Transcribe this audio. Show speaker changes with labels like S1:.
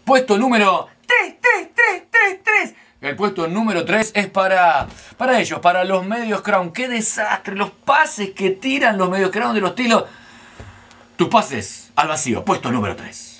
S1: Puesto número 3. El puesto número 3 es para ellos, para los medios Crown. ¡Qué desastre! Los pases que tiran los medios Crown de los tilos. Tus pases al vacío. Puesto número 3.